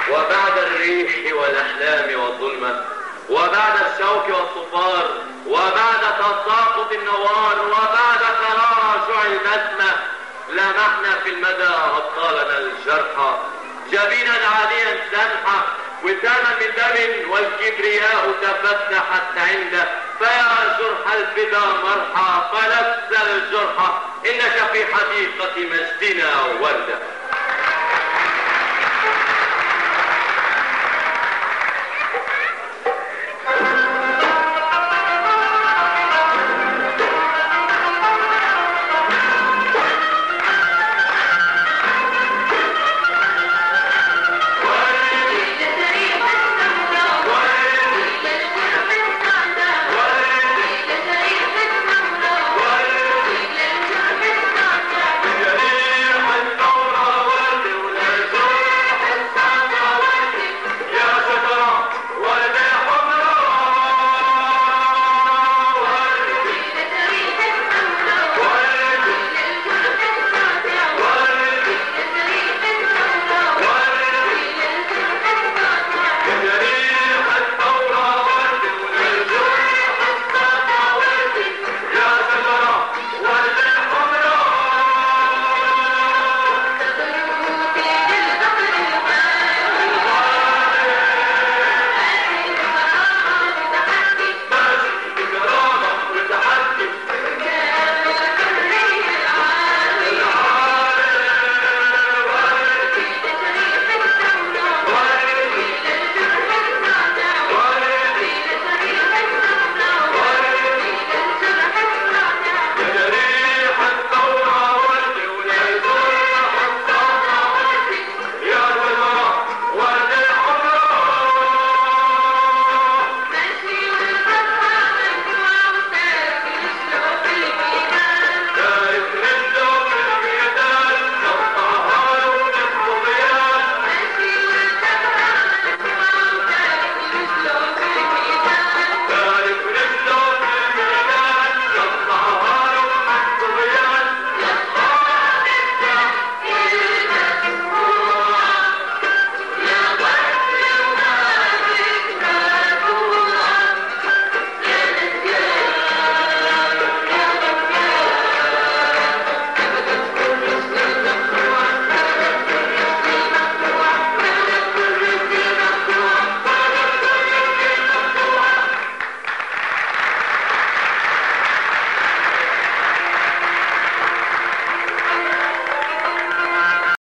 وبعد الريح والأحلام والظلمة، وبعد الشوك والصفار، وبعد تساقط النوار، وبعد تراجع البسمة، لمحنا في المدى أبطالنا الجرحى، جبينا عاليا سمحة وساما من دم، والكبرياء تفتحت عنده، فيا جرح الفدا مرحى، فلبس الجرحى إنك في حديقة مجدنا وردة.